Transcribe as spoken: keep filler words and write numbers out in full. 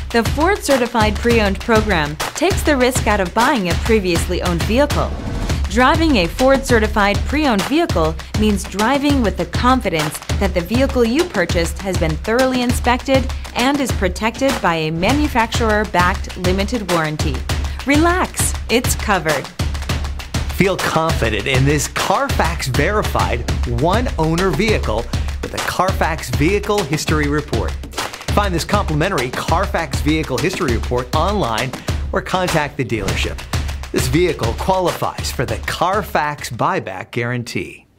The Ford Certified Pre-Owned program takes the risk out of buying a previously owned vehicle. Driving a Ford Certified Pre-Owned vehicle means driving with the confidence that the vehicle you purchased has been thoroughly inspected and is protected by a manufacturer-backed limited warranty. Relax, it's covered. Feel confident in this Carfax verified one-owner vehicle with a Carfax Vehicle History Report. Find this complimentary Carfax Vehicle History Report online or contact the dealership. This vehicle qualifies for the Carfax Buyback Guarantee.